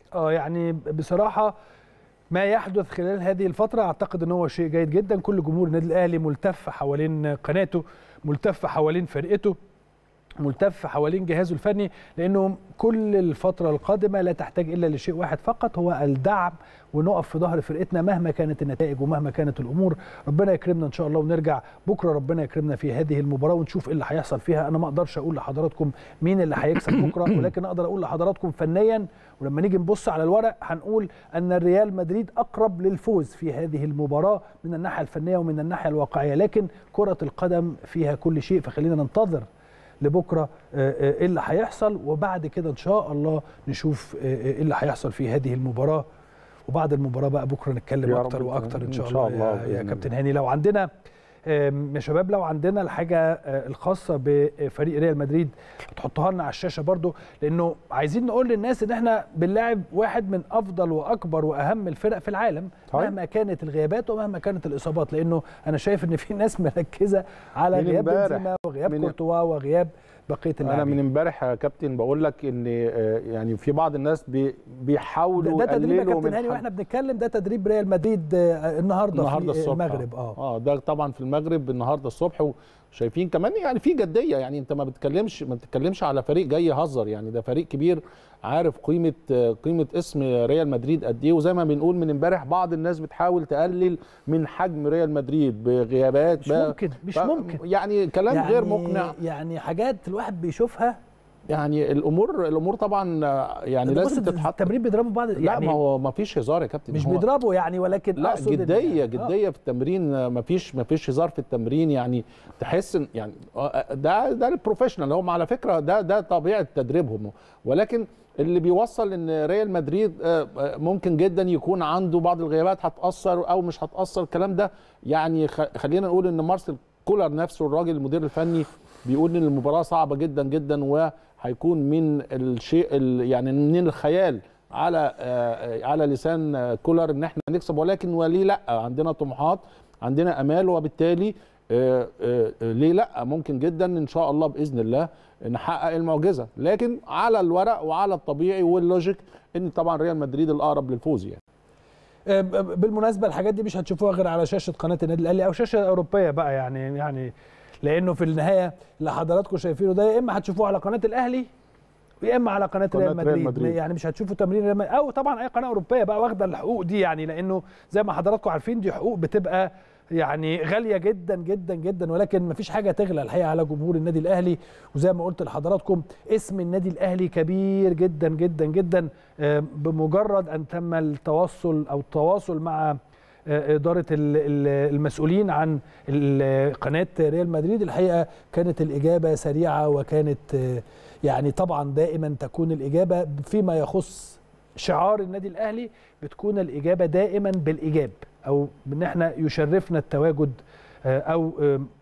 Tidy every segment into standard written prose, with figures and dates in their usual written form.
يعني بصراحه ما يحدث خلال هذه الفتره اعتقد ان هو شيء جيد جدا. كل جمهور النادي الاهلي ملتف حوالين قناته، ملتف حوالين فرقته، ملتف حوالين جهازه الفني، لانه كل الفتره القادمه لا تحتاج الا لشيء واحد فقط، هو الدعم، ونقف في ظهر فرقتنا مهما كانت النتائج ومهما كانت الامور. ربنا يكرمنا ان شاء الله ونرجع بكره، ربنا يكرمنا في هذه المباراه ونشوف ايه اللي هيحصل فيها. انا ما اقدرش اقول لحضراتكم مين اللي هيكسب بكره، ولكن اقدر اقول لحضراتكم فنيا، ولما نيجي نبص على الورق هنقول ان الريال مدريد اقرب للفوز في هذه المباراه من الناحيه الفنيه ومن الناحيه الواقعيه، لكن كره القدم فيها كل شيء، فخلينا ننتظر لبكره ايه اللي هيحصل، وبعد كده ان شاء الله نشوف ايه اللي هيحصل في هذه المباراه. وبعد المباراه بقى بكره نتكلم اكتر واكتر ان شاء الله يا كابتن هاني. لو عندنا يا شباب، لو عندنا الحاجه الخاصه بفريق ريال مدريد تحطوها لنا على الشاشه برضو، لانه عايزين نقول للناس ان احنا بنلاعب واحد من افضل واكبر واهم الفرق في العالم مهما كانت الغيابات ومهما كانت الاصابات، لانه انا شايف ان في ناس مركزه على غياب بنزيما وغياب كورتوا وغياب بقيه اللاعبين. انا من امبارح يا كابتن بقول لك ان يعني في بعض الناس بيحاولوا ده تدريب يا كابتن هاني واحنا بنتكلم، ده تدريب ريال مدريد النهارده في المغرب. ده طبعا في المغرب النهارده الصبح، وشايفين كمان يعني في جديه، يعني انت ما بتتكلمش على فريق جاي يهزر، يعني ده فريق كبير عارف قيمه اسم ريال مدريد قد ايه. وزي ما بنقول من امبارح بعض الناس بتحاول تقلل من حجم ريال مدريد بغيابات، مش ممكن يعني كلام يعني غير مقنع، يعني حاجات الواحد بيشوفها، يعني الامور طبعا يعني لازم تتحط. التمرين بيضربوا بعض، لا يعني ما هو ما فيش هزار يا كابتن، مش بيضربوا يعني، ولكن لا جديه في التمرين، ما فيش هزار في التمرين، يعني تحس يعني ده البروفيشنال هم على فكره، ده طبيعه تدريبهم. ولكن اللي بيوصل ان ريال مدريد ممكن جدا يكون عنده بعض الغيابات هتاثر او مش هتاثر، الكلام ده يعني خلينا نقول ان مارسيل كولر نفسه الراجل المدير الفني بيقول ان المباراه صعبه جدا جدا، وهيكون من الشيء يعني من الخيال على لسان كولر ان احنا نكسب، ولكن وليه لا، عندنا طموحات، عندنا امال، وبالتالي ليه لا، ممكن جدا ان شاء الله باذن الله نحقق المعجزه. لكن على الورق وعلى الطبيعي واللوجيك ان طبعا ريال مدريد الاقرب للفوز. يعني بالمناسبه الحاجات دي مش هتشوفوها غير على شاشه قناه النادي الاهلي او شاشه اوروبيه بقى، يعني لانه في النهايه اللي حضراتكم شايفينه ده يا اما هتشوفوه على قناه الاهلي يا اما على قناه ريال مدريد، يعني مش هتشوفوا تمرين او طبعا اي قناه اوروبيه بقى واخده الحقوق دي، يعني لانه زي ما حضراتكم عارفين دي حقوق بتبقى يعني غاليه جدا جدا جدا، ولكن مفيش حاجه تغلى الحقيقه على جمهور النادي الاهلي. وزي ما قلت لحضراتكم اسم النادي الاهلي كبير جدا جدا جدا، بمجرد ان تم التواصل مع إدارة المسؤولين عن قناة ريال مدريد، الحقيقة كانت الإجابة سريعة، وكانت يعني طبعا دائما تكون الإجابة فيما يخص شعار النادي الأهلي بتكون الإجابة دائما بالإيجاب، أو بأن احنا يشرفنا التواجد أو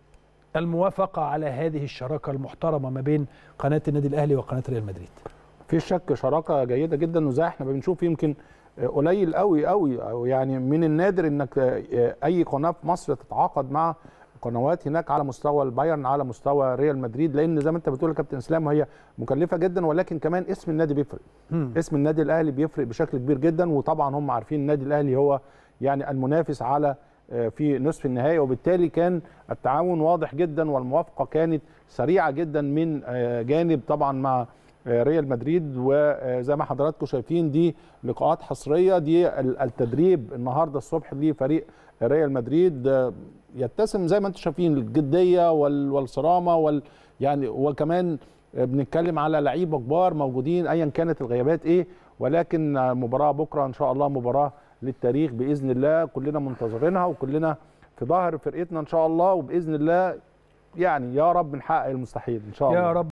الموافقة على هذه الشراكة المحترمة ما بين قناة النادي الأهلي وقناة ريال مدريد. في شك شراكة جيدة جدا، وزي احنا بنشوف يمكن قليل قوي قوي، او يعني من النادر انك اي قناه في مصر تتعاقد مع قنوات هناك على مستوى البايرن، على مستوى ريال مدريد، لان زي ما انت بتقول يا كابتن اسلام هي مكلفه جدا، ولكن كمان اسم النادي بيفرق. اسم النادي الاهلي بيفرق بشكل كبير جدا، وطبعا هم عارفين النادي الاهلي هو يعني المنافس على في نصف النهائي، وبالتالي كان التعاون واضح جدا والموافقه كانت سريعه جدا من جانب طبعا مع ريال مدريد. وزي ما حضراتكم شايفين دي لقاءات حصريه، دي التدريب النهارده الصبح لفريق ريال مدريد يتسم زي ما انتم شايفين الجديه والصرامه يعني، وكمان بنتكلم على لعيبه كبار موجودين ايا كانت الغيابات ايه، ولكن مباراه بكره ان شاء الله مباراه للتاريخ باذن الله، كلنا منتظرينها وكلنا في ظهر فرقتنا ان شاء الله، وباذن الله يعني يا رب نحقق المستحيل ان شاء الله يا رب.